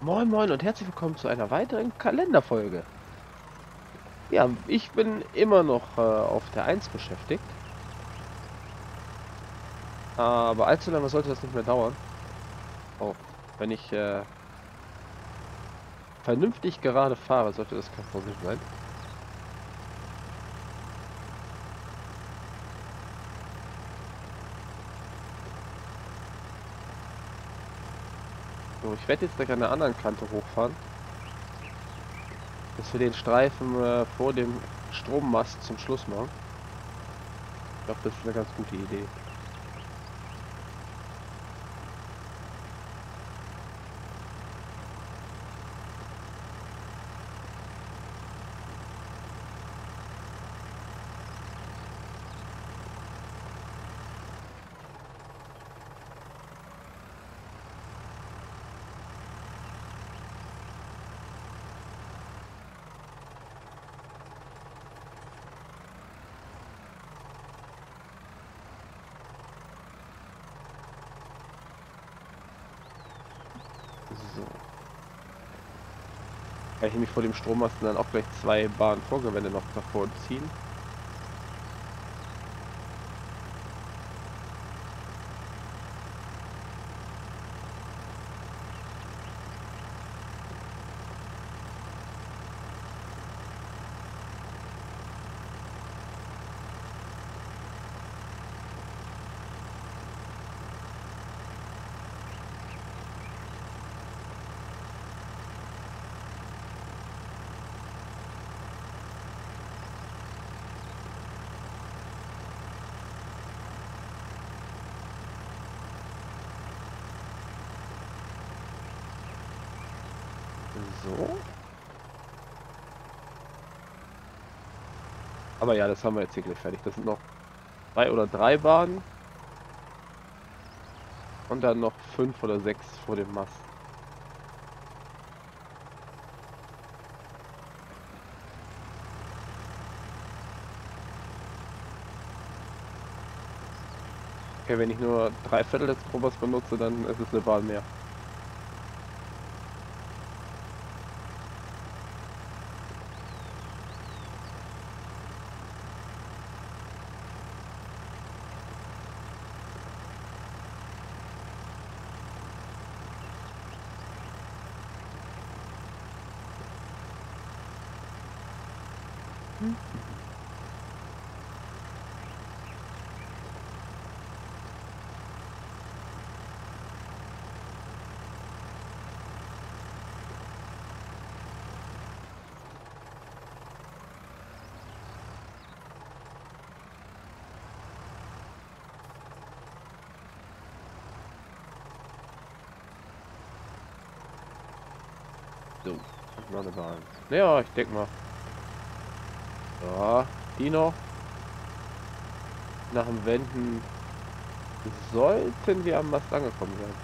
Moin Moin und herzlich willkommen zu einer weiteren Kalenderfolge. Ja, ich bin immer noch auf der Eins beschäftigt, aber allzu lange sollte das nicht mehr dauern. Oh, wenn ich vernünftig gerade fahre, sollte das kein Problem sein. So, ich werde jetzt gleich an der anderen Kante hochfahren, dass wir den Streifen vor dem Strommast zum Schluss machen. Ich glaube, das ist eine ganz gute Idee. So. Kann ich nämlich vor dem Strommasten dann auch gleich zwei Bahnen Vorgewände noch davor ziehen. So. Aber ja, das haben wir jetzt hier gleich fertig. Das sind noch zwei oder drei Bahnen und dann noch fünf oder sechs vor dem Mast. Okay, wenn ich nur drei Viertel des Strombers benutze, dann ist es eine Bahn mehr. Hm. So, noch eine Bahn. Ja, ich denke mal. Ja, die noch. Nach dem Wenden sollten wir am Mast angekommen sein.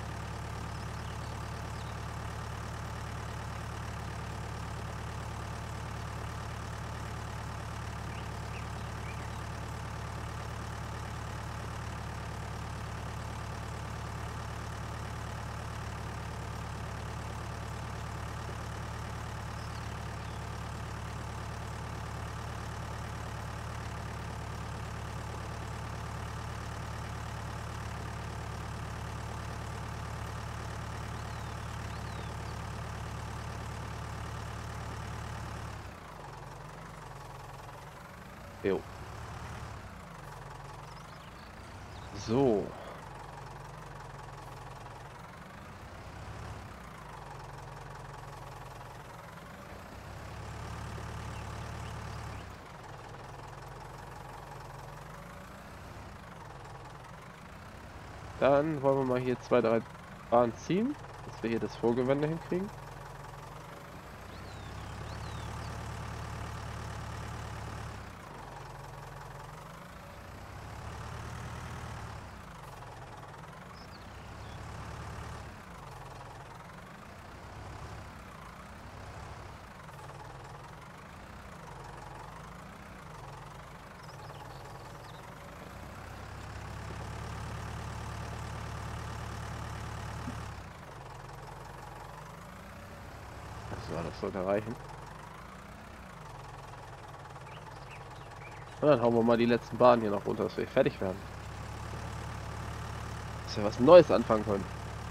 Jo. So. Dann wollen wir mal hier zwei, drei Bahnen ziehen, dass wir hier das Vorgewende hinkriegen. So, das sollte reichen. Und dann hauen wir mal die letzten Bahnen hier noch runter, dass wir fertig werden. Dass wir was Neues anfangen können.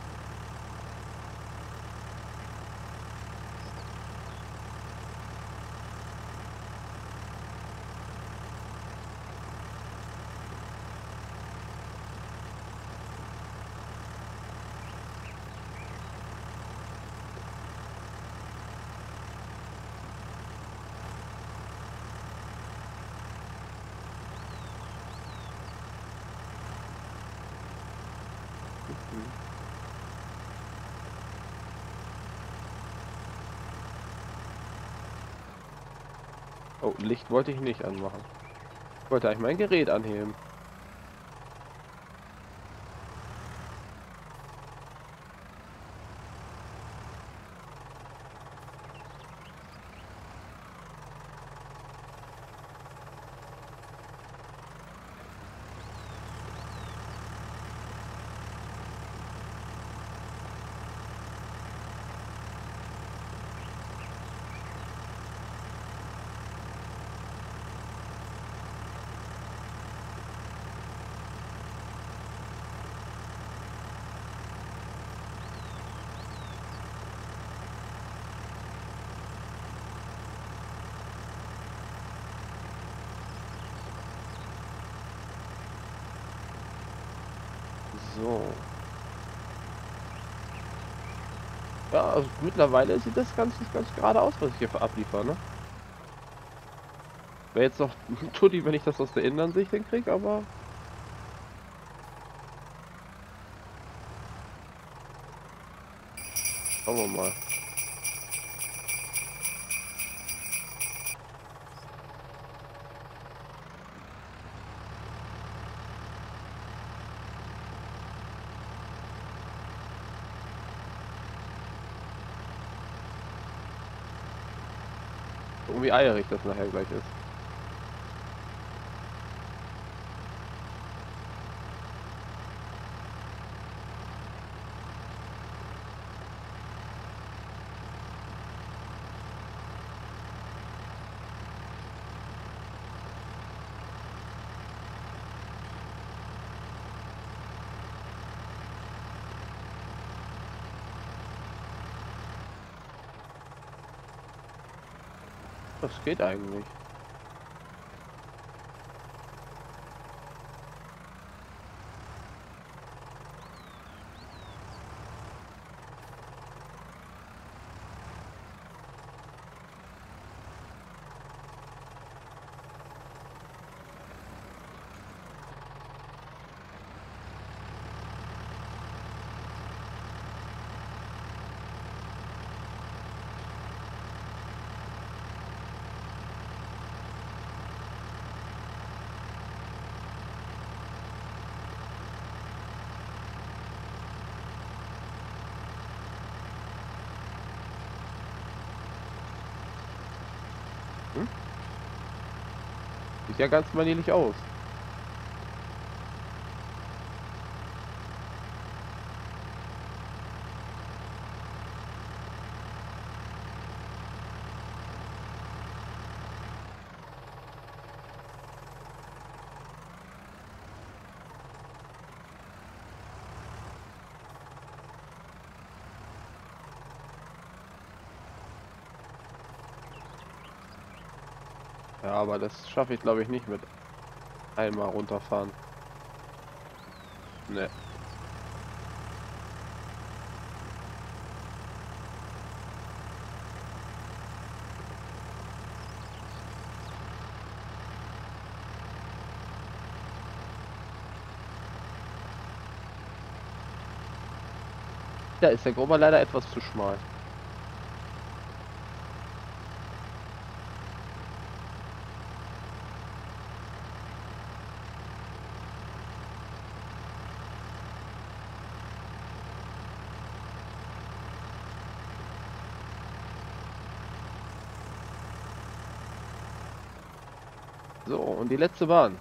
Oh, Licht wollte ich nicht anmachen. Ich wollte eigentlich mein Gerät anheben. So. Ja, also mittlerweile sieht das ganz gerade aus, was ich hier abliefere, ne? Wäre jetzt noch Tutti, wenn ich das aus der Innensicht hinkriege, aber schauen wir mal. Irgendwie eierig das nachher gleich ist. Das geht eigentlich. Hm? Sieht ja ganz manierlich aus. Ja, aber das schaffe ich glaube ich nicht mit einmal runterfahren. Ne. Da ist der Grubber leider etwas zu schmal. So, und die letzte Bahn.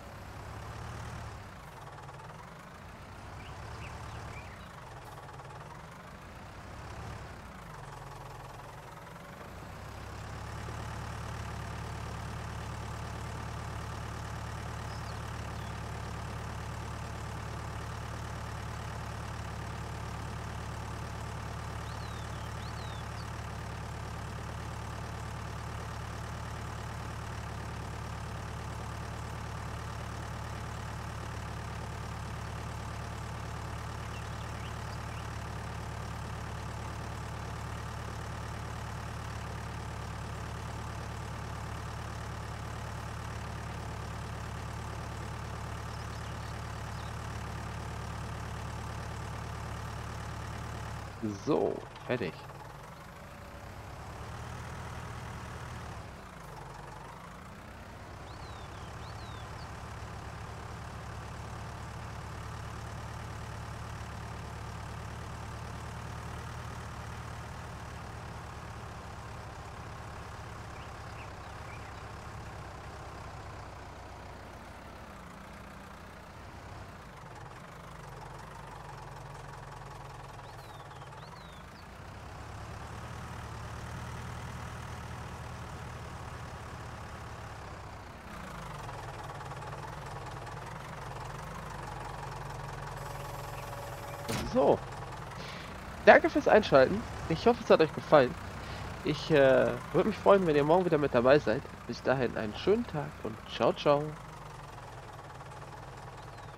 So, fertig. So, danke fürs Einschalten. Ich hoffe, es hat euch gefallen. Ich würde mich freuen, wenn ihr morgen wieder mit dabei seid. Bis dahin einen schönen Tag und ciao, ciao.